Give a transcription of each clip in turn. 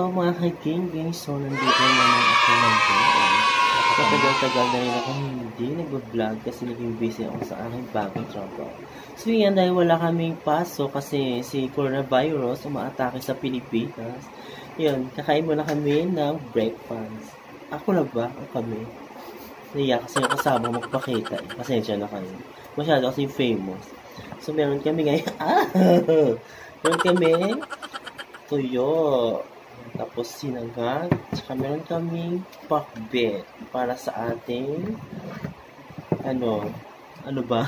mga kaibigan, so nandito naman ako ngayon. Matagal-tagal na rin ako hindi nag-vlog kasi naging busy ako sa aking bagong trabaho. So yan, dahil wala kaming paso kasi si coronavirus umaatake sa Pilipinas. Yun, kakain muna kami ng breakfast. Ako na ba? O kami? Naiya kasi yung kasama magpakita. Pasensya na kayo. Masyado kasi famous. So meron kami ngayon. Meron kami tuyo. Tapos sinagat. Tsaka meron kami pakbet para sa ating ano ba?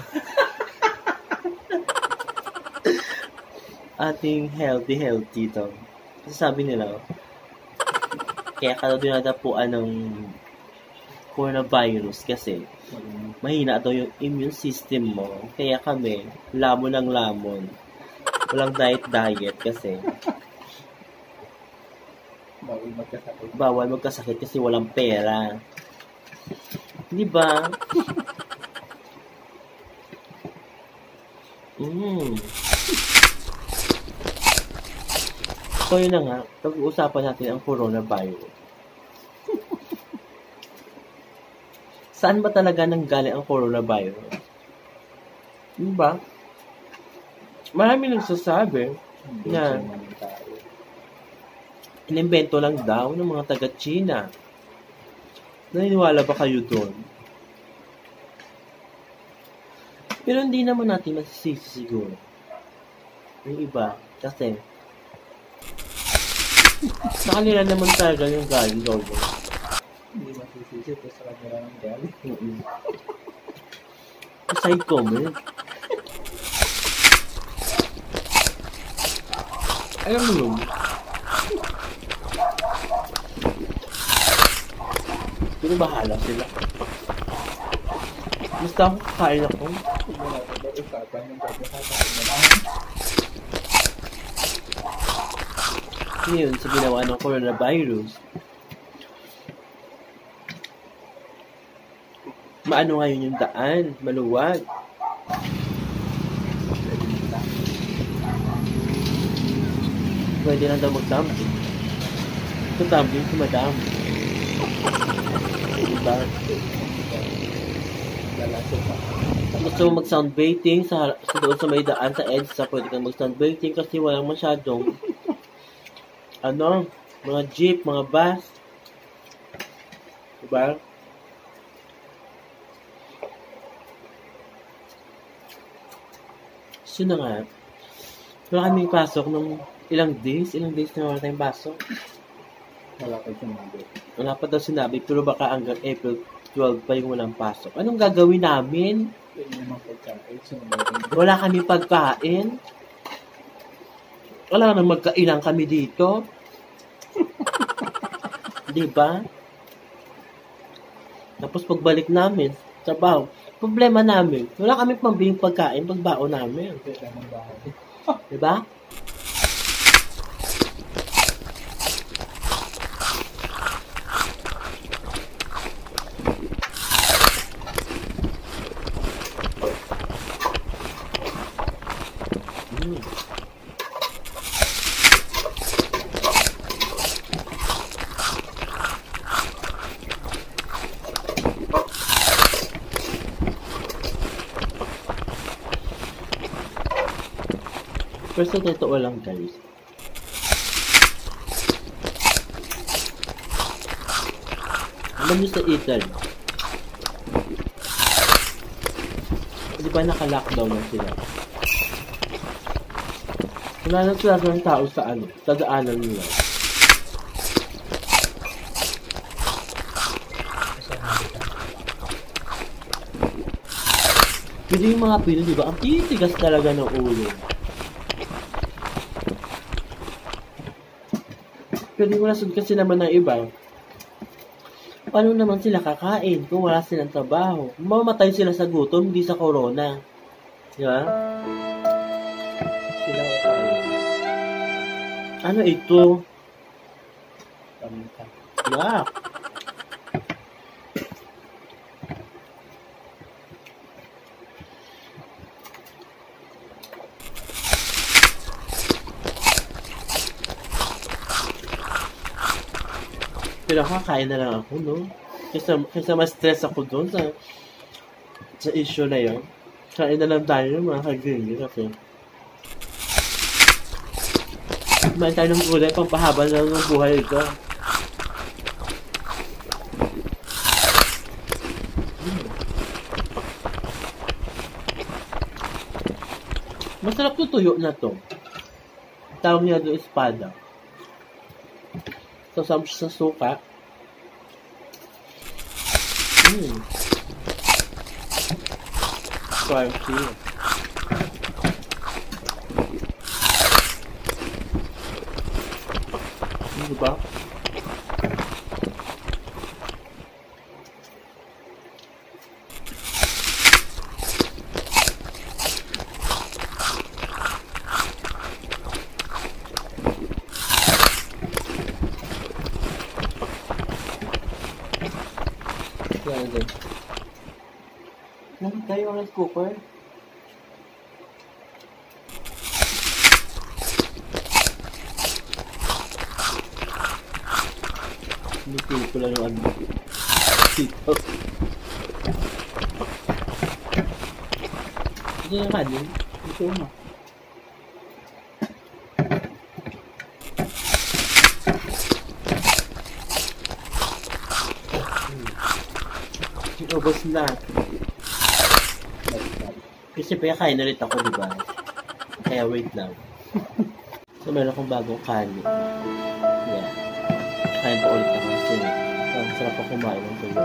Ating healthy to. Kasi sabi nila, kaya ka daw dinadapuan ng coronavirus kasi mahina daw yung immune system mo. Kaya kami, lamon ng lamon. Walang diet kasi bawal magkasakit kasi walang pera. Di ba? So yun na nga, pag-uusapan natin ang coronavirus. Saan ba talaga nanggaling ang coronavirus? Di ba? Marami nagsasabi na inimbento lang daw ng mga taga-China. Naniniwala ba kayo doon? Pero hindi naman natin masisisi siguro. Yung iba, kasi sa kanila naman talaga yung galing daw yun. Hindi masisisi ito sa kanila ng galing. Side comment. Alam mo yun? Pero bahala sila. Basta ako kakain ako. Ngayon, sa ginawa ng coronavirus, maano ngayon yung daan? Maluwag. Pwede lang daw mag-tumbling. Ito tumbling si madam. Diba? Gusto mo mag-soundbaiting sa doon sa may daan sa EDSA, pwede kang mag-soundbaiting kasi walang masyadong mga jeep, mga bus. Diba? So na nga, wala kaming pasok ng ilang days na wala tayong pasok. Wala pa daw sinabi, pero baka hanggang April 12 pa yung walang pasok. Anong gagawin namin? Wala kami pagkain. Wala nang magkailang kami dito. Diba? Tapos pagbalik namin, trabaho, problema namin, wala kami pambiling pagkain pagbao namin. Diba? Pero sa totoo lang guys, alam nyo sa Italy, di ba naka-lockdown na sila? Wala na talaga ng tao sa daanan nila. Pero yung mga Pinoy, di ba, ang titigas talaga ng ulo. Pero yung nasod kasi naman ng iba, paano naman sila kakain kung wala silang trabaho? Mamamatay sila sa gutom, hindi sa corona. Di ba? Ano ito? Yeah. Pero kakain na lang ako, no? Kaysa ma-stress ako doon sa issue na yun. Kain na lang tayo mga kagringi kasi kumain tayo ng gulay pampahaba na ng buhay ito. Masarap to tuyo na to. Tawag niya doon espada. So, sa suka. Crunchy. Diba? Nakita tayo ang rice cooker. Pinipili ko lang yung ano. Dito. Ito yung kanin. Ito mo. Ubos na. Kasi kain na rin ako, diba? Kaya wait lang. So, meron akong bagong kanin. Yeah. Kain pa ulit ako kasi sarap ako kumain ng tuyo.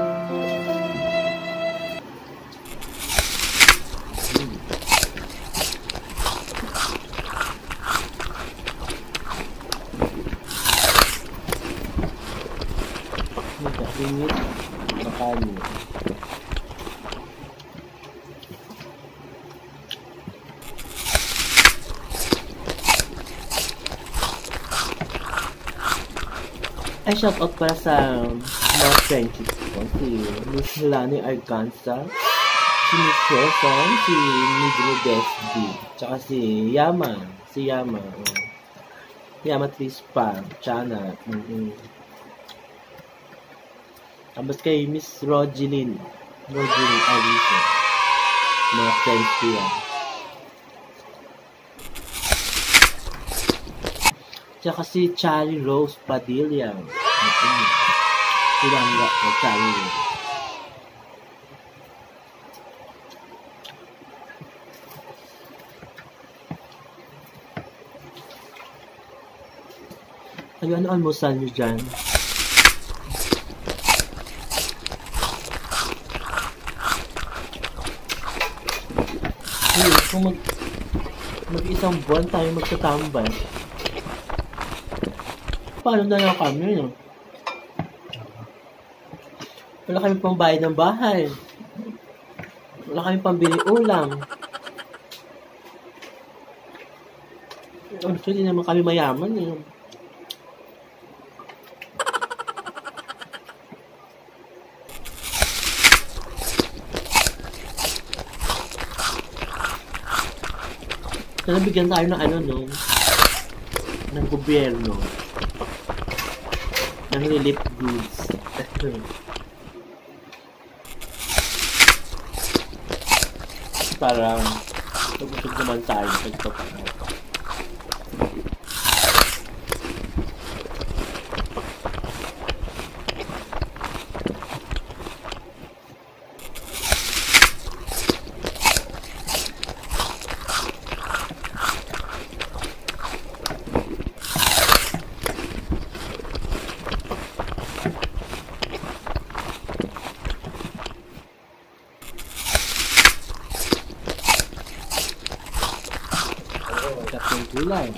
Init na kanin. Ay, shoutout para sa mga friendships ko. Si Miss Lani Arganza, si Miss Roson, si Miguel Desdi, tsaka si Yama. Si Yama. Yama Trispa, Chana. Tapos kay Miss Rogeline Alice. Mga friends ko yan. Tsaka si Charlie Rose Padilla. Silangga ko, Charlie Rose. Ano almusal nyo dyan? Kung mag-isang buwan tayo magtatambay, paano na lang kami, no? Wala kami pang bayad ng bahay. Wala kami pang bili ulam. Hindi naman kami mayaman, eh. So, nabigyan tayo ng ng gobyerno. Ng relief goods. Parang nabusog naman tayo sa ito. Kapag gulay.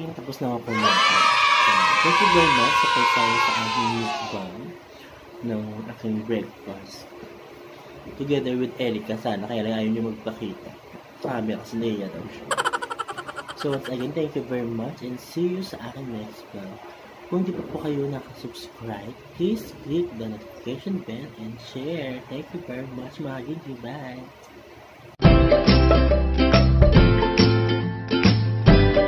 tapos na ako natin. Thank you very much sa pagsama sa aking mukbang ng aking breakfast. Together with Erica, sana kaya lang ayaw niyo magpakita. Sabi kasi naiya daw siya. So once again, thank you very much and see you sa aking next vlog. Kung di pa po kayo nakasubscribe, please click the notification bell and share. Thank you very much mga Gigi. Bye!